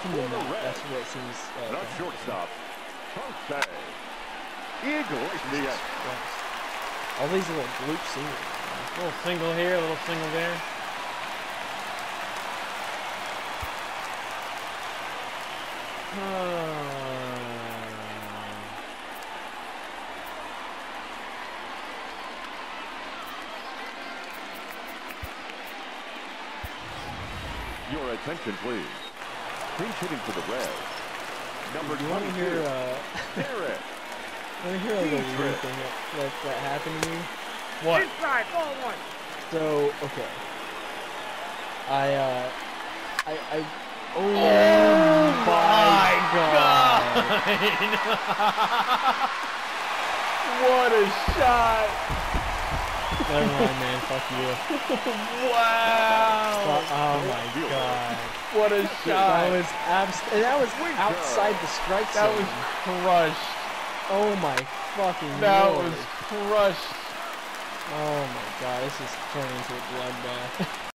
That's what it seems like. Not shortstop. Contact. Eagle. Yes. All these little bloop singles. A little single here, a little single there. Your attention, please. Pinch hitting for the Reds. Number 22. Want to hear? Garrett. Want to hear like a weird thing that happened to me? What? Inside, ball one. So okay. Oh my God! What a shot! Never mind, man. Fuck you. Wow! Oh my God! What a shot! That was outside the strike zone. That was crushed. Oh my fucking That Lord. was crushed. Oh my God! This is turning into a bloodbath.